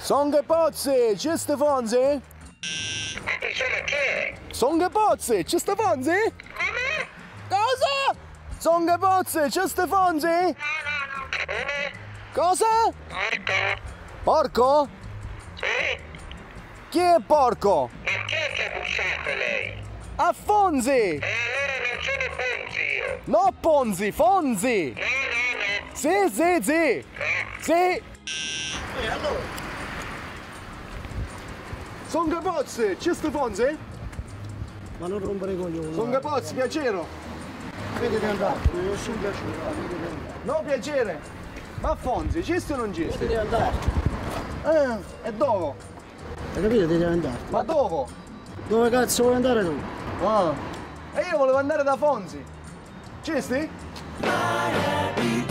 Songa Pozzi, ci sta Fonzi? Attenzione che? Songa Pozzi, ci sta Fonzi? Come? Cosa? Songa Pozzi, ci sta Fonzi? No. Come? Cosa? Porco? Porco? Sì? Chi è porco? Perché che ha bussato lei? A Fonzi! Allora non sono Ponzi io. No Ponzi, Fonzi! No. Sì. Sì. E allora? Songa Pozzi, ci sta Fonzi? Ma non rompere i coglioni. Songa Pozzi, piacere. Vedi di andare, nessun piacere, vedi di andare. No piacere. Ma Fonzi, ci sta o non ci sta? Vedi di andare. E dove? Hai capito? Devi andare. Ma dove? Dove cazzo vuoi andare tu? Ah. E io volevo andare da Fonzi. Ci sti?